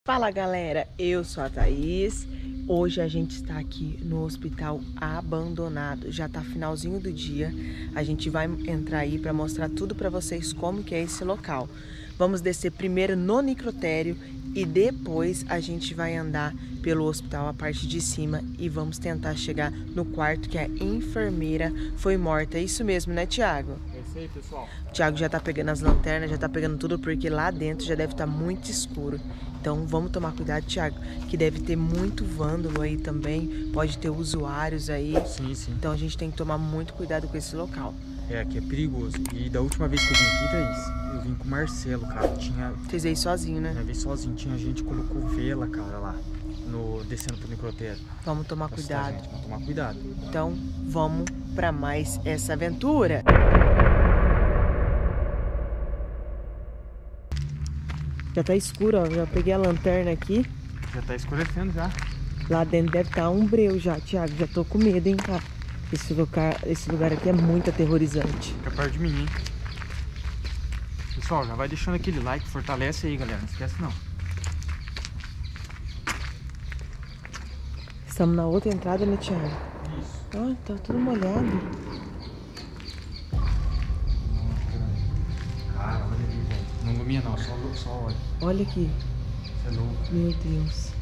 Fala galera, eu sou a Thaís. Hoje a gente está aqui no hospital abandonado. Já tá finalzinho do dia. A gente vai entrar aí para mostrar tudo para vocês como que é esse local. Vamos descer primeiro no necrotério e depois a gente vai andar pelo hospital a parte de cima e vamos tentar chegar no quarto que a enfermeira foi morta. É isso mesmo, né, Thiago? É isso aí, pessoal. O Thiago já tá pegando as lanternas, já tá pegando tudo porque lá dentro já deve estar muito escuro. Então vamos tomar cuidado, Thiago, que deve ter muito vândalo aí também, pode ter usuários aí. Sim, sim. Então a gente tem que tomar muito cuidado com esse local. É, aqui é perigoso. E da última vez que eu vim aqui, Thaís, eu vim com o Marcelo, cara. Vocês veio sozinho, né? Eu vim sozinho, tinha gente que colocou vela, cara, lá, descendo pro necrotério. Vamos tomar cuidado. Gente, vamos tomar cuidado. Então vamos pra mais essa aventura. Já tá escuro, ó. Já peguei a lanterna aqui. Já tá escurecendo já. Lá dentro deve estar um breu já, Thiago. Já tô com medo, hein, cara. Esse lugar aqui é muito aterrorizante. Fica perto de mim, hein. Pessoal, já vai deixando aquele like, fortalece aí, galera. Não esquece não. Estamos na outra entrada, né, Thiago? Isso. Ó, tá tudo molhado. Cara, olha ali, velho. Não ilumina não, só olha. Olha aqui. Você é louco. Meu Deus.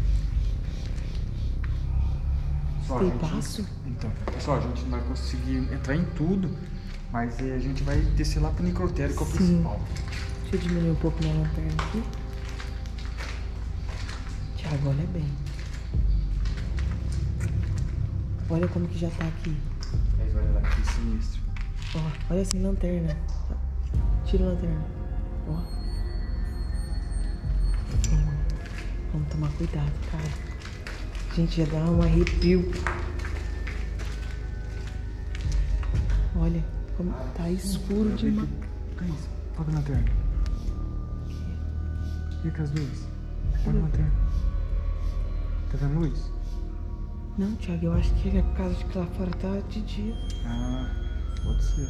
Pessoal, Tem passo? Então, pessoal, a gente não vai conseguir entrar em tudo, mas a gente vai descer lá pro necrotério, que é o principal. Deixa eu diminuir um pouco minha lanterna aqui. Thiago, olha bem. Olha como que já tá aqui. Mas olha lá, que sinistro. Ó, olha assim, lanterna. Tira a lanterna. Ó. Vamos tomar cuidado, cara. Gente, já dá um arrepio. Olha como tá escuro demais. Que é isso? Apaga a lanterna. Fica as luzes. Apaga a lanterna. Tá vendo luz? Não, Thiago, eu acho que é por causa de que lá fora tá de dia. Ah, pode ser.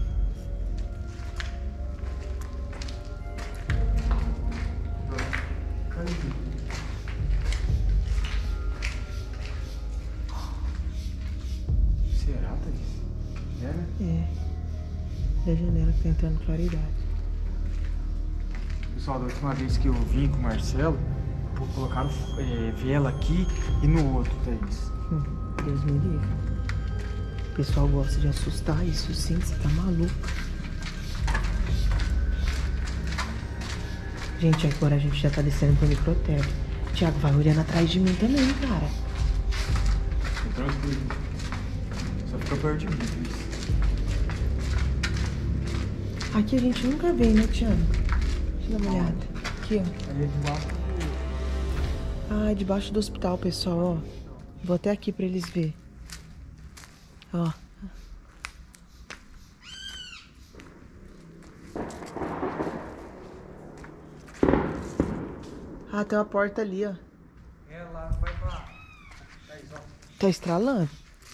Cadê? Será, Thaís? É, né? É. Da janela que tá entrando claridade. Pessoal, da última vez que eu vim com o Marcelo, colocaram vela aqui e no outro, Thaís. Deus me livre. O pessoal gosta de assustar, isso sim, você tá maluco. Gente, agora a gente já tá descendo pro necrotério. Thiago, vai olhando atrás de mim também, cara. Tranquilo. Só fica perto de mim, Thaís. Aqui a gente nunca vem, né, Thiago? Deixa eu dar uma olhada. Aqui, ó. Aí é debaixo do... Ah, é debaixo do hospital, pessoal, ó. Vou até aqui pra eles verem. Ó. Ah, tem uma porta ali, ó. É, lá vai pra... Thaís, ó. Tá estralando?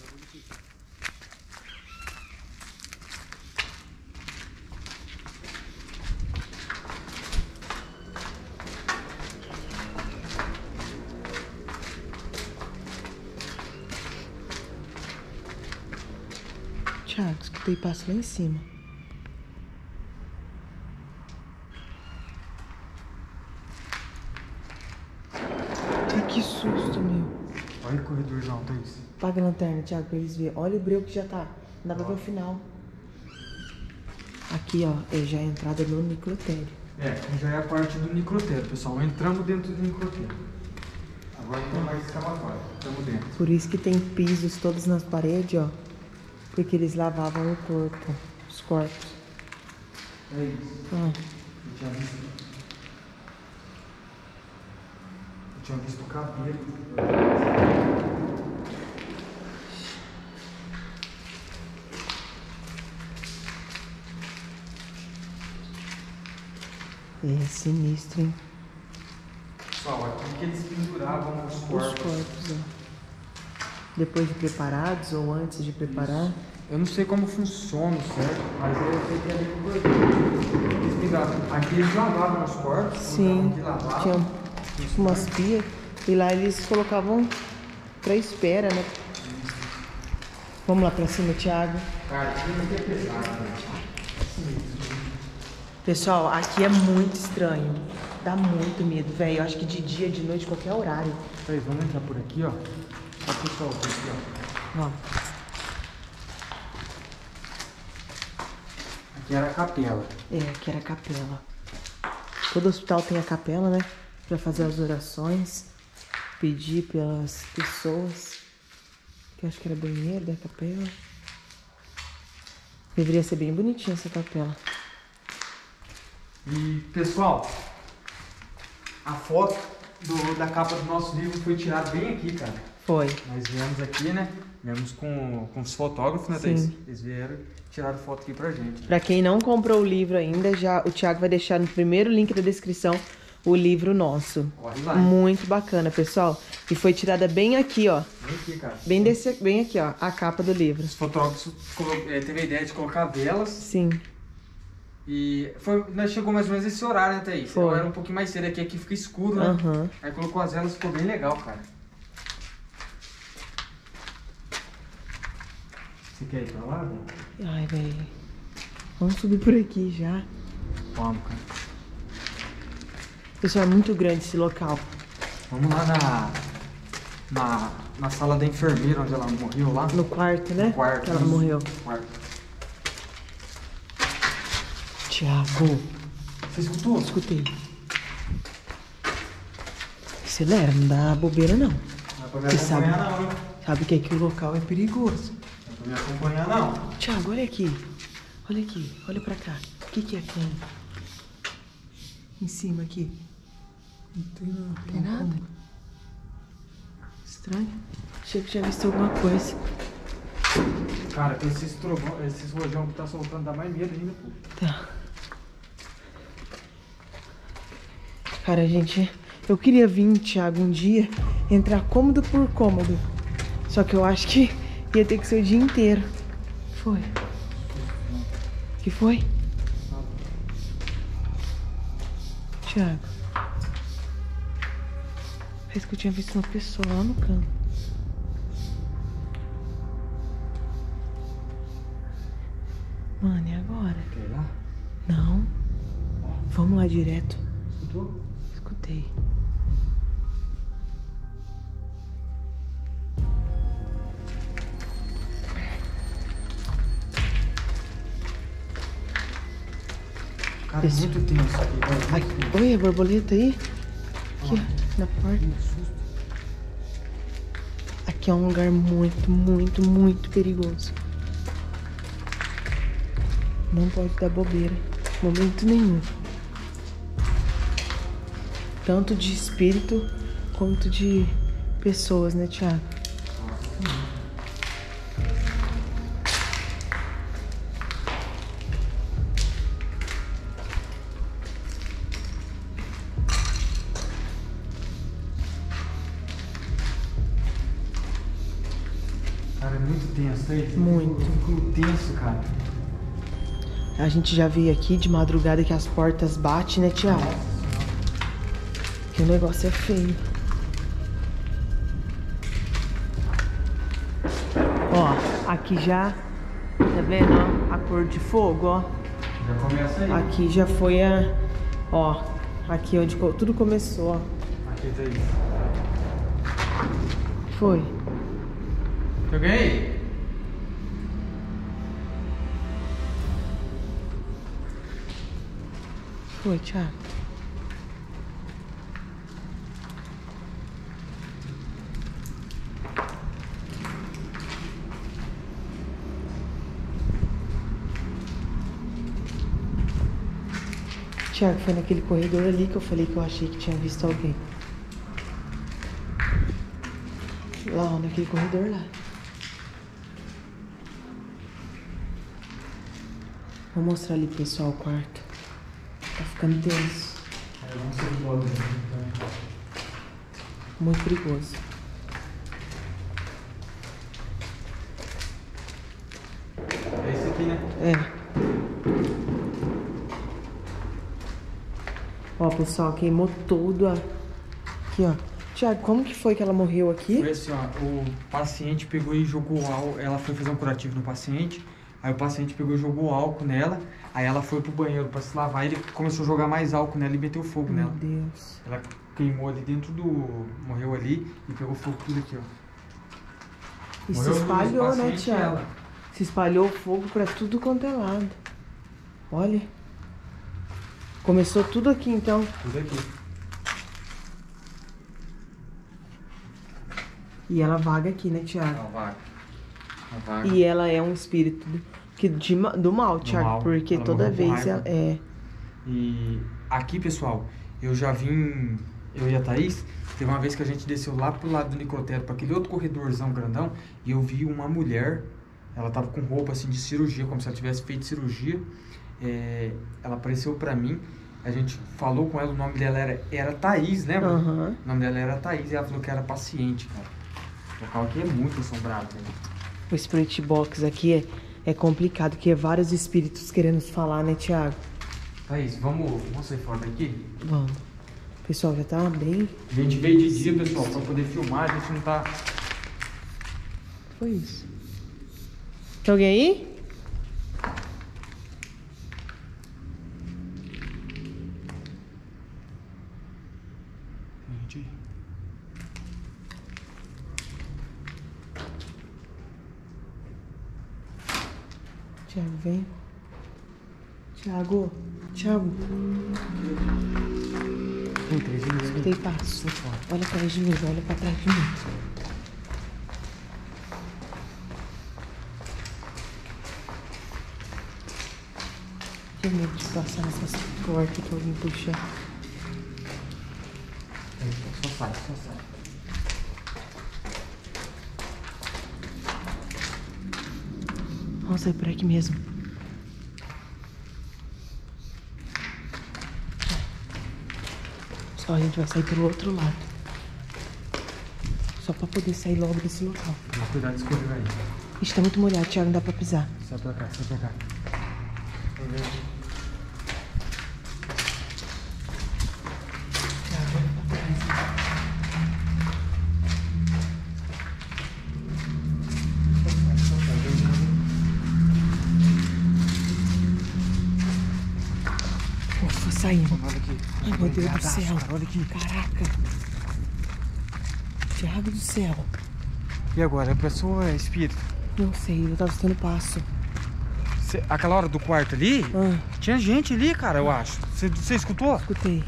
Thiago, escutei passo lá em cima. Ai, que susto, meu. Olha o corredorzão, Thaís. Apaga a lanterna, Thiago, pra eles verem. Olha o breu que já tá. Não dá pra ver o final. Aqui, ó, é já a entrada no necrotério. É, já é a parte do necrotério, pessoal. Entramos dentro do necrotério. Agora não tem mais escavatório. Estamos dentro. Por isso que tem pisos todos nas paredes, ó. Porque eles lavavam o corpo, os corpos. É isso. Ó. Eu tinha visto o cabelo. É sinistro, hein? Pessoal, aqui que eles penduravam os corpos. Os corpos, ó. Depois de preparados ou antes de preparar. Isso. Eu não sei como funciona, certo? Mas eu sei que é ali por aqui. Eles penduravam. Aqui eles lavavam os corpos. Sim, Aqui lavavam. tinha umas pias. E lá eles colocavam pra espera, né? Vamos lá pra cima, Thiago. Cara, aqui não é pesado, né? Pessoal, aqui é muito estranho. Dá muito medo, velho. Eu acho que de dia, de noite, qualquer horário. Peraí, vamos entrar por aqui, ó. Ó, pessoal, por aqui, ó. Ó. Aqui era a capela. É, aqui era a capela. Todo hospital tem a capela, né? Pra fazer as orações. Pedir pelas pessoas. Que eu acho que era banheiro da capela. Deveria ser bem bonitinha essa capela. E, pessoal, a foto da capa do nosso livro foi tirada bem aqui, cara. Foi. Nós viemos aqui, né? Viemos com os fotógrafos, né, Thaís? Eles vieram tirar foto aqui pra gente. Pra quem não comprou o livro ainda, já o Thiago vai deixar no primeiro link da descrição o livro nosso. Corre lá. Muito bacana, pessoal. E foi tirada bem aqui, ó. Bem aqui, cara. Bem aqui, ó. A capa do livro. Os fotógrafos teve a ideia de colocar velas. Sim. E nós chegou mais ou menos esse horário, né, Thaís? Foi. Era um pouquinho mais cedo, aqui fica escuro, né? Aham. Aí colocou as velas, ficou bem legal, cara. Você quer ir pra lá, velho? Ai, velho. Vamos subir por aqui já. Vamos, cara. Pessoal, é muito grande esse local. Vamos lá na sala da enfermeira, onde ela morreu lá. No quarto, né? No quarto. Que ela isso. morreu. Quarto. Thiago. Você escutou? Escutei. Acelera, não dá bobeira não. Não é pra me Você sabe. acompanhar, não, hein? Sabe que aqui o local é perigoso. Não é pra me acompanhar, não. Thiago, olha aqui. Olha aqui. Olha pra cá. O que é aqui? Em cima aqui. Não tem nada. Tem nada? Estranho. Achei que tinha visto alguma coisa. Cara, com esses rojão que tá soltando dá mais medo ainda, pô. Tá. Cara, gente, eu queria vir, Thiago, um dia, entrar cômodo por cômodo. Só que eu acho que ia ter que ser o dia inteiro. Foi. Que foi? Thiago. Parece que eu tinha visto uma pessoa lá no canto. Mano, e agora? Quer ir lá? Não. Vamos lá direto. Escutou? Escutei. Cara, é muito tenso aqui, Ai, velho. oi, a borboleta aí? Aqui, ó, na porta. Que susto. Aqui é um lugar muito, muito, muito perigoso. Não pode dar bobeira. Momento nenhum. Tanto de espírito quanto de pessoas, né, Thiago? Cara, é muito tenso, tá aí? Muito. Eu fico tenso, cara. A gente já veio aqui de madrugada que as portas batem, né, Thiago? Que o negócio é feio. Ó, aqui já, tá vendo, ó, a cor de fogo, ó. Já começa aí. Aqui já foi a, ó, aqui onde tudo começou, ó. Aqui, tá aí. Foi. Tem alguém aí? Foi, Thiago. Thiago, foi naquele corredor ali que eu falei que eu achei que tinha visto alguém. Lá, ó, naquele corredor lá. Vou mostrar ali pro pessoal o quarto. Tá ficando tenso. Vamos ser de volta, então. Muito perigoso. É esse aqui, né? É. Ó, pessoal, queimou Aqui, ó. Tiago, como que foi que ela morreu aqui? Foi assim, ó, o paciente pegou e jogou álcool, ela foi fazer um curativo no paciente, aí o paciente pegou e jogou álcool nela, aí ela foi pro banheiro pra se lavar, ele começou a jogar mais álcool nela e meteu fogo Meu nela. Deus. Ela queimou ali dentro do... morreu ali e pegou fogo tudo aqui, ó. E Morreu se espalhou, os né, pacientes e Tiago? ela. Se espalhou fogo pra tudo quanto é lado. Olha. Começou tudo aqui, então. Tudo aqui. E ela vaga aqui, né, Tiago? A vaga. E ela é um espírito do mal, Tiago. mal. Porque Ela toda morreu com vez raiva. ela é... E aqui, pessoal, eu já vim, eu e a Thaís, teve uma vez que a gente desceu lá pro lado do necrotério, para aquele outro corredorzão grandão, e eu vi uma mulher, ela tava com roupa assim de cirurgia, como se ela tivesse feito cirurgia. Ela apareceu pra mim, a gente falou com ela, o nome dela era Thaís, lembra? Uhum. O nome dela era Thaís e ela falou que era paciente, cara. O local aqui é muito assombrado, né? O Spirit Box aqui é complicado, porque é vários espíritos querendo falar, né, Tiago? Thaís, vamos sair fora daqui? Vamos. O pessoal já tá bem... A gente veio de dia, pessoal, pra poder filmar, a gente não tá... Foi isso. Tem alguém aí? Gente... Tiago, vem. Tiago. Tem 3 minutos. Escutei passo. Olha atrás de mim, olha pra trás de mim. Tenho medo de passar nessas portas que alguém puxa. Só sai. Vamos sair por aqui mesmo. Só a gente vai sair pelo outro lado. Só pra poder sair logo desse local. Mas cuidado de escorregar aí. Ixi, tá muito molhado, Thiago, não dá pra pisar. Sai pra cá. Ufa, saímos. Olha aqui. Ai, meu Deus do céu. Cara, olha aqui. Caraca. Thiago do céu. E agora? A pessoa é espírito? Não sei, eu tava escutando passo. Aquela hora do quarto ali, tinha gente ali, cara, eu acho. Você escutou? Escutei.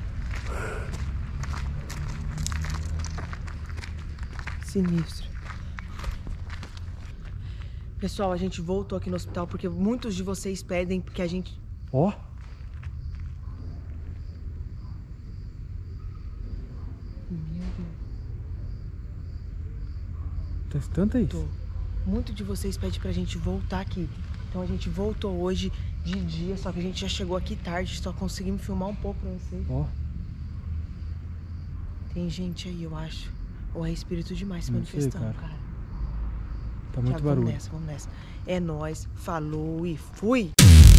Sinistro. Pessoal, a gente voltou aqui no hospital porque muitos de vocês pedem que a gente... Ó. Meu Deus. Tá escutando aí? Tô. Muito de vocês pedem pra gente voltar aqui. Então a gente voltou hoje de dia, só que a gente já chegou aqui tarde, só conseguimos filmar um pouco pra vocês. Ó. Tem gente aí, eu acho. Ou é espírito demais se Não manifestando, sei, cara. cara. Tá muito Thiago, barulho. Vamos nessa. É nóis. Falou e fui!